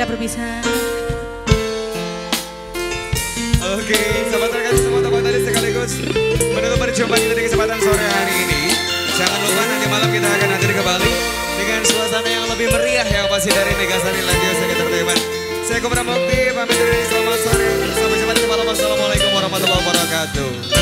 perpisahan. Oke, sahabat rekan semua teman tadi sekaligus menutup perjumpaan kita di kesempatan sore hari ini. Jangan lupa nanti malam kita akan hadir kembali dengan suasana yang lebih meriah yang pasti dari Megasari Lanjut Entertainment. Saya Kumra Mukti, pamit dari selamat sore. Sampai jumpa di malam. Wassalamualaikum warahmatullahi wabarakatuh.